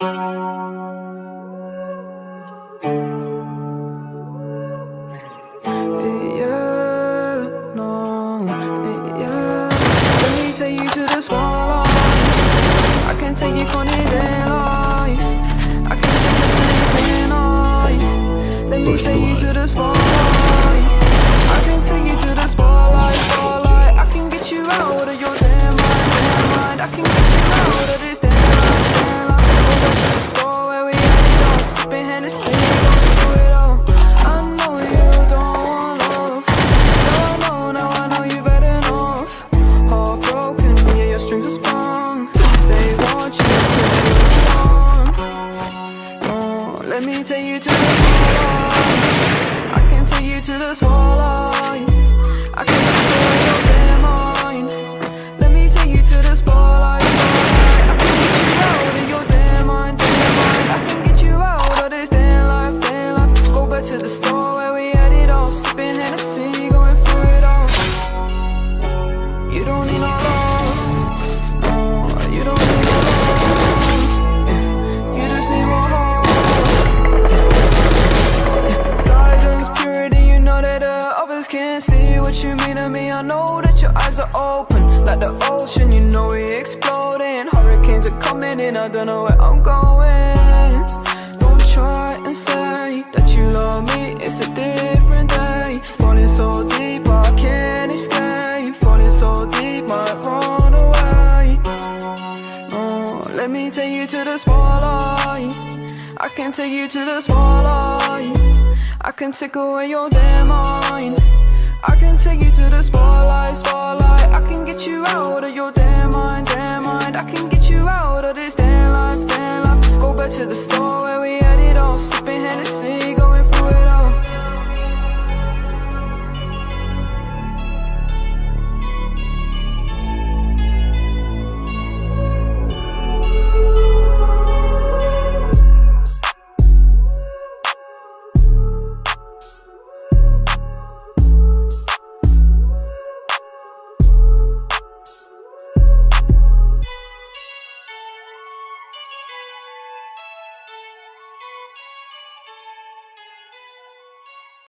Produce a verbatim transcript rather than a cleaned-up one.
Take you for the day life. I can take you night. Let me take you to the spotlight. I can take you to the spotlight, spotlight. I can get you out of your damn mind, damn mind. I can get you out of this damn life, damn life. Go back to the store where we had it all, sipping Hennessy, going through it all. I know you don't want love. No, no, now I know you've had enough. Heartbroken, yeah, your strings are sprung. They want you. Let me take you to the spotlight. I can take you to the spotlight. I can take you to your damn mind. Let me take you to the spotlight, spotlight. I can get you out of your damn mind, damn mind. I can get you out of this damn life, damn life. Go back to the store where we had it all, sipping Hennessy, going through it all. You don't need no love, no, you don't need no love. You just need more love. Can't see what you mean to me. I know that your eyes are open like the ocean, you know we exploding. Hurricanes are coming in, I don't know where I'm going. Don't try and say that you love me, it's a different day. Falling so deep, I can't escape. Falling so deep, might run away. Oh, let me take you to the spotlight. I can take you to the spotlight. I can take away your damn mind. I can take you to the spotlight, spotlight. I can get you out of your damn mind, damn mind. I can get you out of this damn